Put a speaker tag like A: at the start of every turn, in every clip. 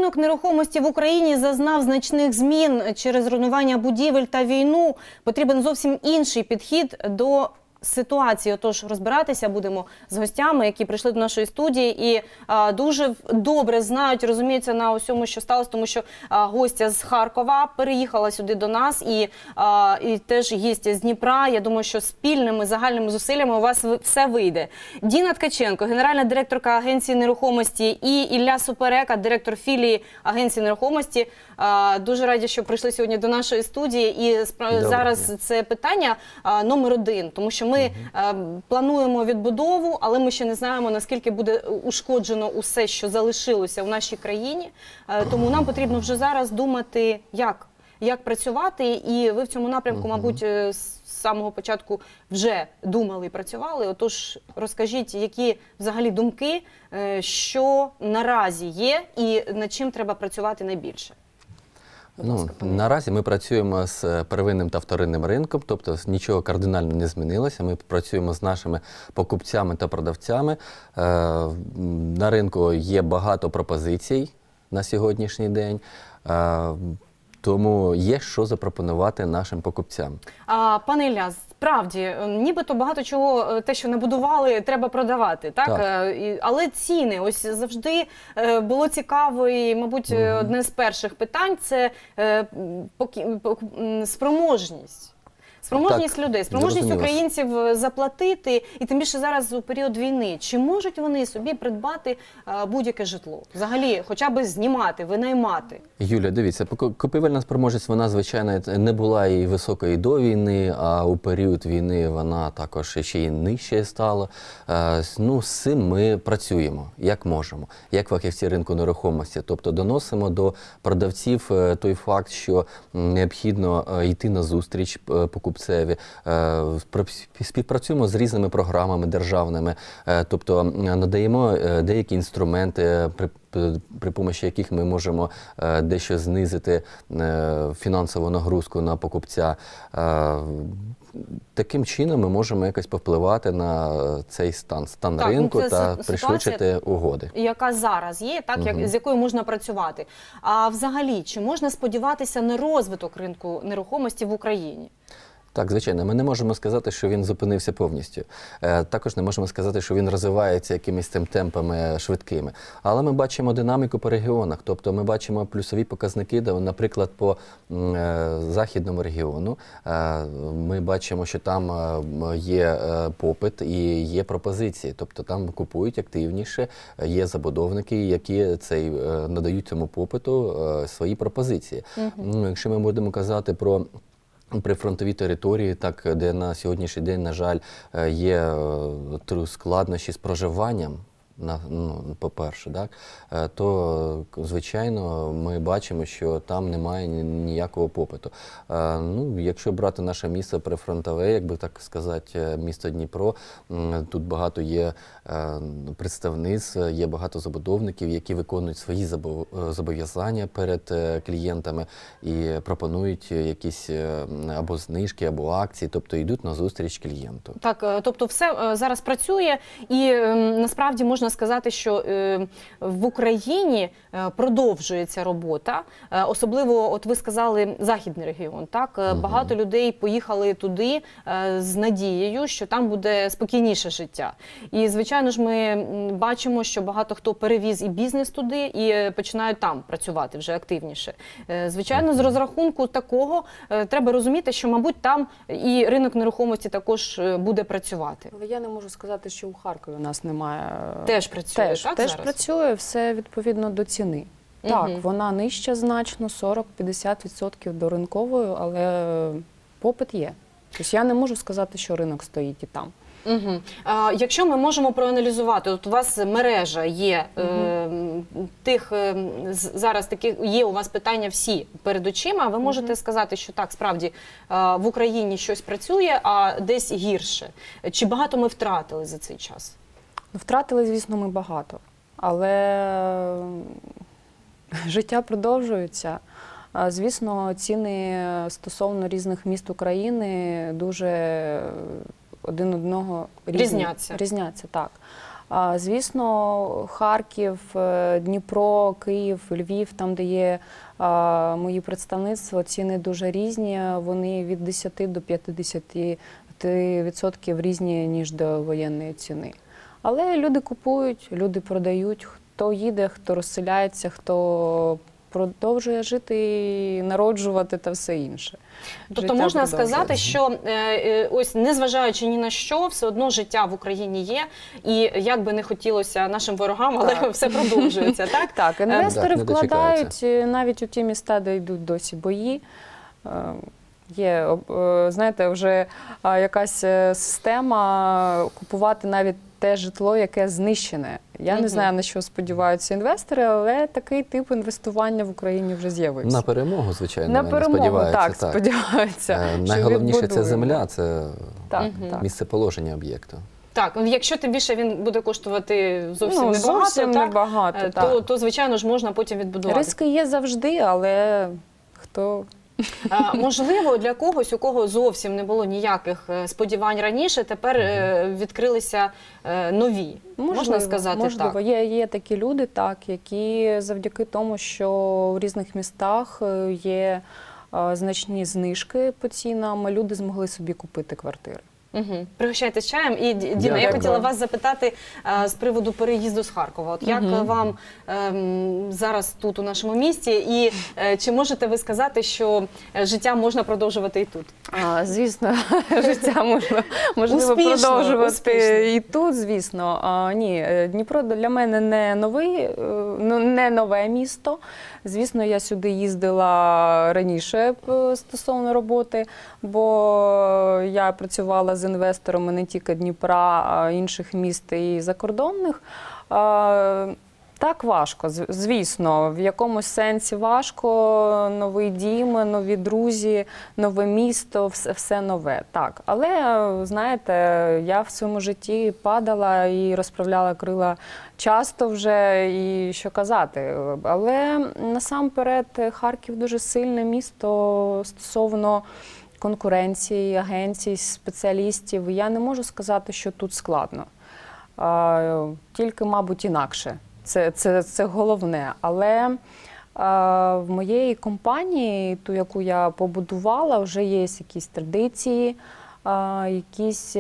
A: Ринок нерухомості в Україні зазнав значних змін через руйнування будівель та війну. Потрібен зовсім інший підхід до ситуації. Отож, розбиратися будемо з гостями, які прийшли до нашої студії і дуже добре знають, розуміються на усьому, що сталося, тому що гостя з Харкова переїхала сюди до нас і теж гість з Дніпра. Я думаю, що спільними загальними зусиллями у вас все вийде. Діна Ткаченко, генеральна директорка агенції нерухомості, і Ілля Суперека, директор філії агенції нерухомості. Дуже раді, що прийшли сьогодні до нашої студії. І зараз це питання номер один, тому що ми плануємо відбудову, але ми ще не знаємо, наскільки буде ушкоджено усе, що залишилося в нашій країні. Тому нам потрібно вже зараз думати, як працювати. І ви в цьому напрямку, мабуть, з самого початку вже думали і працювали. Отож, розкажіть, які взагалі думки, що наразі є і над чим треба працювати найбільше?
B: Наразі ми працюємо з первинним та вторинним ринком, тобто нічого кардинально не змінилося. Ми працюємо з нашими покупцями та продавцями. На ринку є багато пропозицій на сьогоднішній день, тому є що запропонувати нашим покупцям. Пане
A: Ілля, справді, нібито багато чого, те, що не будували, треба продавати, так? Але ціни, ось завжди було цікаво, і, мабуть, одне з перших питань – це спроможність. Спроможність людей, спроможність українців заплатити, і тим більше зараз у період війни. Чи можуть вони собі придбати будь-яке житло? Взагалі, хоча б знімати, винаймати?
B: Юля, дивіться, купівельна спроможність, вона, звичайно, не була і високою до війни, а у період війни вона також ще й нижче стала. З цим ми працюємо, як можемо, як фахівці ринку нерухомості. Тобто доносимо до продавців той факт, що необхідно йти на зустріч покупцям. Співпрацюємо з різними програмами державними, тобто надаємо деякі інструменти, при помощі яких ми можемо дещо знизити фінансову нагрузку на покупця. Таким чином ми можемо якось повпливати на цей стан ринку та пришвидшити угоди.
A: Яка зараз є, з якою можна працювати. А взагалі, чи можна сподіватися на розвиток ринку нерухомості в Україні?
B: Так, звичайно. Ми не можемо сказати, що він зупинився повністю. Також не можемо сказати, що він розвивається якимись темпами швидкими. Але ми бачимо динаміку по регіонах. Тобто ми бачимо плюсові показники, наприклад, по західному регіону. Ми бачимо, що там є попит і є пропозиції. Тобто там купують активніше, є забудовники, які надають цьому попиту свої пропозиції. Якщо ми будемо казати про прифронтові території, де на сьогоднішній день, на жаль, є складнощі з проживанням, по-перше, то, звичайно, ми бачимо, що там немає ніякого попиту. Якщо брати наше місто прифронтове, як би так сказати, місто Дніпро, тут багато є представництв, є багато забудовників, які виконують свої зобов'язання перед клієнтами і пропонують якісь або знижки, або акції, тобто йдуть на зустріч клієнту.
A: Так, тобто все зараз працює і насправді можна сказати, що в Україні продовжується робота, особливо, от ви сказали, західний регіон, так? Багато людей поїхали туди з надією, що там буде спокійніше життя. І, звичайно ж, ми бачимо, що багато хто перевіз і бізнес туди, і починають там працювати вже активніше. Звичайно, з розрахунку такого треба розуміти, що, мабуть, там і ринок нерухомості також буде працювати.
C: Але я не можу сказати, що у Харкові у нас немає...
A: Теж працює,
C: теж працює, все відповідно до ціни. Так, вона нижча значно, 40-50% до ринкової, але попит є. Тобто я не можу сказати, що ринок стоїть і там.
A: Якщо ми можемо проаналізувати, от у вас мережа є, зараз є у вас питання всі перед очима, ви можете сказати, що так, справді, в Україні щось працює, а десь гірше. Чи багато ми втратили за цей час?
C: Втратили, звісно, ми багато, але життя продовжується. Звісно, ціни стосовно різних міст України дуже один одного
A: різняться.
C: Різняться, так. Звісно, Харків, Дніпро, Київ, Львів, там, де є мої представництва, ціни дуже різні. Вони від 10 до 50% різні, ніж до воєнної ціни. Але люди купують, люди продають, хто їде, хто розселяється, хто продовжує жити, народжувати та все інше.
A: Тобто
C: Життя
A: можна
C: продовжується.
A: сказати, що ось незважаючи ні на що, все одно життя в Україні є, і як би не хотілося нашим ворогам, але все продовжується, так?
C: Так, інвестори
B: Так, не
C: вкладають
B: дочекаються.
C: навіть у ті міста, де йдуть досі бої. Є, знаєте, вже якась система купувати навіть те житло, яке знищене. Я не знаю, на що сподіваються інвестори, але такий тип інвестування в Україні вже з'явився.
B: На перемогу, звичайно,
C: На
B: вони
C: перемогу,
B: сподіваються.
C: так, сподіваються. що
B: Найголовніше це
C: відбудуємо.
B: земля, це
C: Так, так.
B: місце положення об'єкту.
A: Так, якщо тим більше він буде коштувати зовсім небагато,
C: зовсім
A: так,
C: небагато,
A: то, звичайно ж, можна потім відбудувати.
C: Риски є завжди, але хто...
A: Можливо, для когось, у кого зовсім не було ніяких сподівань раніше, тепер відкрилися нові. Можна сказати
C: можливо.
A: так?
C: Є такі люди, так, які завдяки тому, що в різних містах є значні знижки по цінам, люди змогли собі купити квартири.
A: Угу. Пригощайтесь чаєм. І, Діна, я
C: Дякую.
A: хотіла вас запитати з приводу переїзду з Харкова. От як вам зараз тут, у нашому місті, і чи можете ви сказати, що життя можна продовжувати і тут?
C: Звісно, життя можливо
A: Успішно,
C: продовжувати
A: успішно.
C: і тут, звісно. Ні, Дніпро для мене не нове місто. Звісно, я сюди їздила раніше стосовно роботи, бо я працювала з інвесторами не тільки Дніпра, а інших міст і закордонних. Так, важко, звісно, в якомусь сенсі важко, новий дім, нові друзі, нове місто, все нове, так. Але, знаєте, я в своєму житті падала і розправляла крила часто вже, і що казати. Але насамперед Харків дуже сильне місто стосовно конкуренції, агенцій, спеціалістів. Я не можу сказати, що тут складно, тільки, мабуть, інакше. Це головне. Але в моєї компанії, ту, яку я побудувала, вже є якісь традиції, якісь,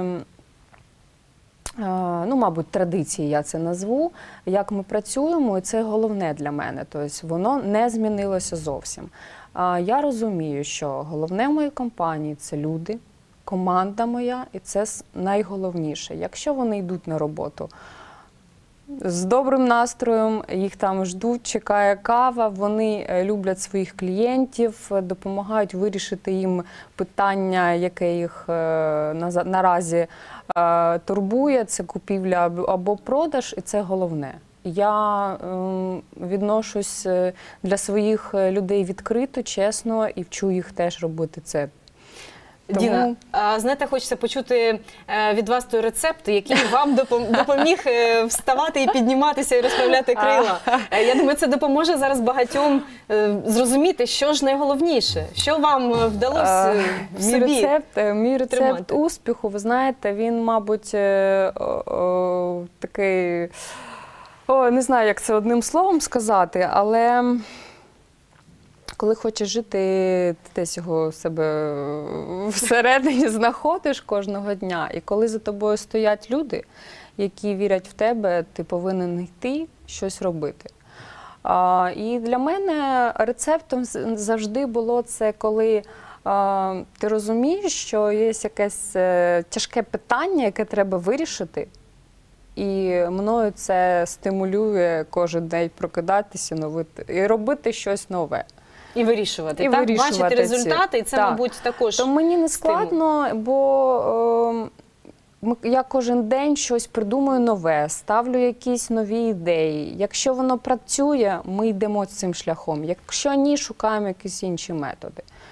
C: мабуть, традиції я це назву, як ми працюємо, і це головне для мене. Тобто воно не змінилося зовсім. Я розумію, що головне в моїй компанії – це люди, команда моя, і це найголовніше. Якщо вони йдуть на роботу з добрим настроєм, їх там ждуть, чекає кава, вони люблять своїх клієнтів, допомагають вирішити їм питання, яке їх наразі турбує, це купівля або продаж, і це головне. Я відношусь для своїх людей відкрито, чесно, і вчу їх теж робити це.
A: Діна, знаєте, хочеться почути від вас той рецепт, який вам допоміг вставати і підніматися і розправляти крила. Я думаю, це допоможе зараз багатьом зрозуміти, що ж найголовніше, що вам вдалося в собі.
C: Мій рецепт
A: тримати.
C: успіху, ви знаєте, він, мабуть, такий, не знаю, як це одним словом сказати, але коли хочеш жити, ти десь його себе всередині знаходиш кожного дня. І коли за тобою стоять люди, які вірять в тебе, ти повинен йти, щось робити. І для мене рецептом завжди було це, коли ти розумієш, що є якесь тяжке питання, яке треба вирішити. І мною це стимулює кожен день прокидатися і робити щось нове.
A: І вирішувати,
C: І
A: так?
C: вирішувати
A: Бачити результати, і це,
C: так.
A: мабуть, також
C: То мені не
A: стимул.
C: складно, бо я кожен день щось придумую нове, ставлю якісь нові ідеї. Якщо воно працює, ми йдемо цим шляхом. Якщо ні, шукаємо якісь інші методи.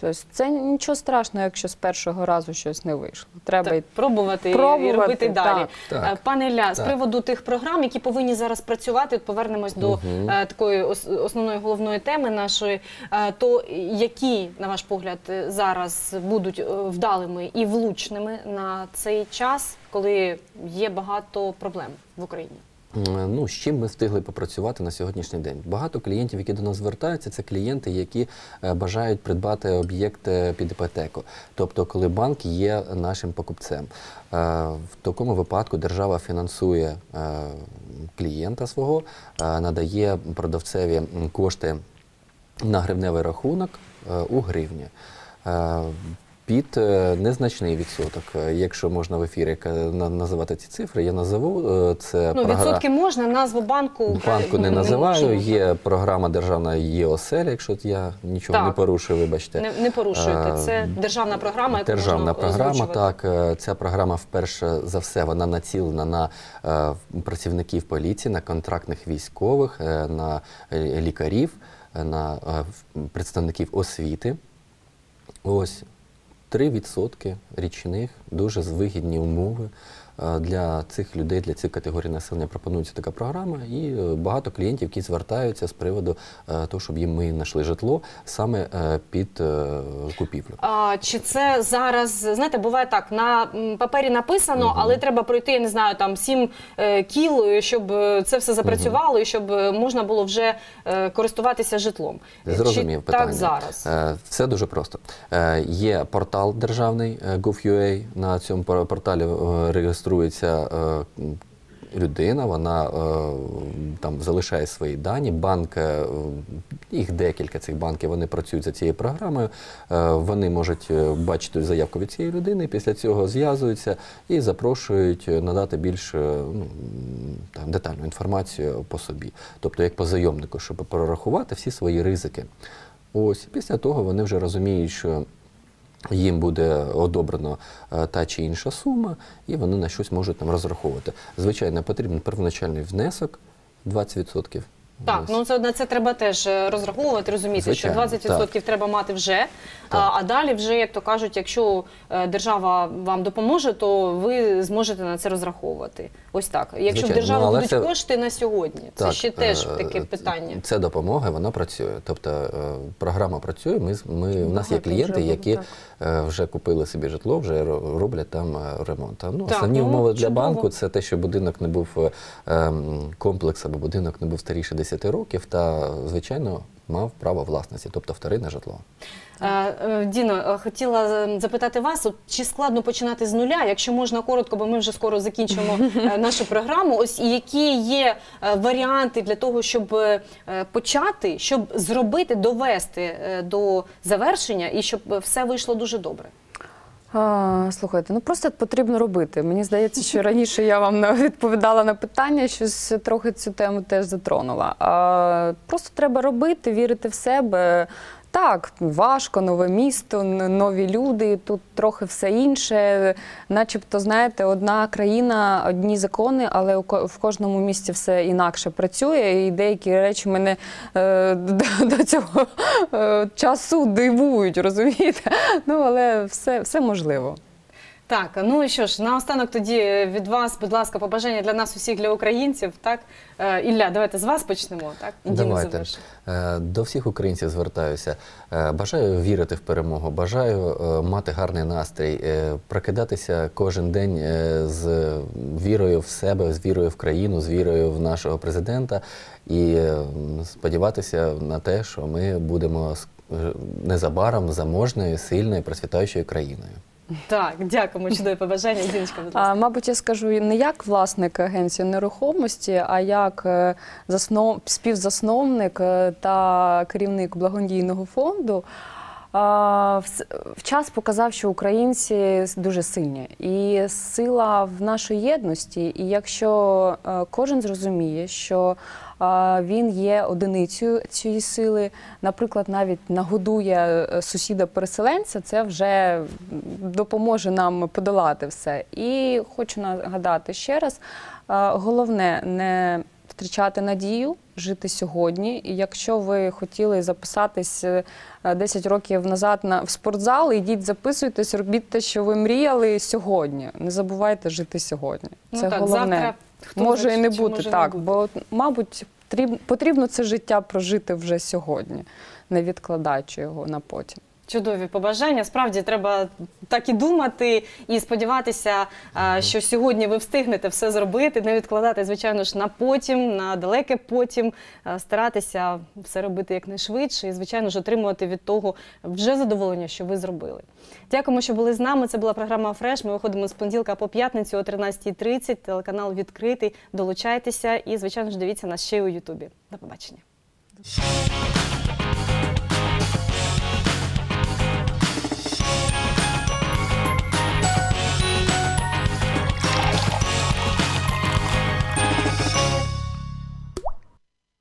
C: Тобто це нічого страшного, якщо з першого разу щось не вийшло. Треба
A: Так, пробувати і
C: пробувати,
A: робити далі.
B: так.
A: Пане Ілля, з
B: Так.
A: приводу тих програм, які повинні зараз працювати, от повернемось до такої основної головної теми нашої, то які, на ваш погляд, зараз будуть вдалими і влучними на цей час, коли є багато проблем в Україні?
B: Ну, з чим ми встигли попрацювати на сьогоднішній день? Багато клієнтів, які до нас звертаються, це клієнти, які бажають придбати об'єкт під іпотеку. Тобто, коли банк є нашим покупцем. В такому випадку держава фінансує клієнта свого, надає продавцеві кошти на гривневий рахунок у гривні. Під незначний відсоток, якщо можна в ефірі називати ці цифри, я назову. Це
A: Відсотки можна, назву банку
B: не називаю.
A: можу.
B: Є програма державна ЄОСЕЛ, якщо я нічого не порушую, вибачте.
A: Не порушуєте. Це державна програма, яку
B: Державна
A: можна
B: програма,
A: озвучувати.
B: так. Ця програма, вперше за все, вона націлена на працівників поліції, на контрактних військових, на лікарів, на представників освіти. Ось. 3% річних, дуже вигідні умови для цих людей, для цих категорій населення пропонується така програма, і багато клієнтів, які звертаються з приводу того, щоб їм ми знайшли житло саме під купівлю.
A: Чи це зараз, знаєте, буває так, на папері написано, але треба пройти, я не знаю, там 7 кіл, щоб це все запрацювало і щоб можна було вже користуватися житлом.
B: Зрозумів
A: Чи
B: питання.
A: так зараз?
B: Все дуже просто. Є портал державний Gov.ua, на цьому порталі реєструється людина, вона там залишає свої дані, банк, їх декілька цих банків, вони працюють за цією програмою, вони можуть бачити заявку від цієї людини, і після цього зв'язуються і запрошують надати більш детальну інформацію по собі, тобто як по заявнику, щоб прорахувати всі свої ризики. Ось, після того вони вже розуміють, що їм буде одобрено та чи інша сума, і вони на щось можуть там розраховувати. Звичайно, потрібен первоначальний внесок 20%.
A: Так, на це треба теж розраховувати, розуміти,
B: Звичайно,
A: що 20% треба мати вже, а далі вже, як то кажуть, якщо держава вам допоможе, то ви зможете на це розраховувати. Ось так. Якщо в держави будуть кошти на сьогодні, це ще теж таке питання.
B: Це допомога, вона працює. Тобто програма працює, у нас є клієнти, які вже купили собі житло, вже роблять там ремонт. Основні умови для банку – це те, що будинок не був комплекс або будинок не був старіше 10 років та, звичайно, мав право власності, тобто вторинне житло.
A: Діно, хотіла запитати вас, чи складно починати з нуля, якщо можна коротко, бо ми вже скоро закінчимо нашу програму. Ось і які є варіанти для того, щоб почати, щоб зробити, довести до завершення і щоб все вийшло дуже добре?
C: Слухайте, просто потрібно робити. Мені здається, що раніше я вам відповідала на питання, щось трохи цю тему теж затронула. Просто треба робити, вірити в себе. Так, важко, нове місто, нові люди, тут трохи все інше. Начебто, знаєте, одна країна, одні закони, але в кожному місті все інакше працює. І деякі речі мене до цього часу дивують, розумієте? Але все можливо.
A: Так, ну що ж, наостанок тоді від вас, будь ласка, побажання для нас усіх, для українців, так? Ілля, давайте з вас почнемо, так?
B: Давайте. До всіх українців звертаюся. Бажаю вірити в перемогу, бажаю мати гарний настрій, прокидатися кожен день з вірою в себе, з вірою в країну, з вірою в нашого президента і сподіватися на те, що ми будемо незабаром заможною, сильною, процвітаючою країною.
A: Так, дякуємо, чудове побажання. Діночка, будь ласка.
C: Мабуть, я скажу не як власник агенції нерухомості, а як співзасновник та керівник благодійного фонду. Час показав, що українці дуже сильні. І сила в нашій єдності. І якщо кожен зрозуміє, що він є одиницею цієї сили, наприклад, навіть нагодує сусіда-переселенця, це вже допоможе нам подолати все. І хочу нагадати ще раз, головне не втрачати надію, жити сьогодні. І якщо ви хотіли записатись 10 років назад в спортзал, ідіть записуйтесь, робіть те, що ви мріяли сьогодні. Не забувайте жити сьогодні.
A: Ну
C: Це
A: так,
C: головне.
A: завтра хто
C: Може
A: знає,
C: і не
A: чи
C: бути,
A: може не
C: так.
A: бути.
C: Бо, мабуть, потрібно це життя прожити вже сьогодні, не відкладаючи його на потім.
A: Чудові побажання. Справді, треба так і думати і сподіватися, що сьогодні ви встигнете все зробити, не відкладати, звичайно ж, на потім, на далеке потім, старатися все робити якнайшвидше і, звичайно ж, отримувати від того вже задоволення, що ви зробили. Дякуємо, що були з нами. Це була програма «Фреш». Ми виходимо з понеділка по п'ятницю о 13:30. Телеканал відкритий. Долучайтеся і, звичайно ж, дивіться нас ще й у Ютубі. До побачення.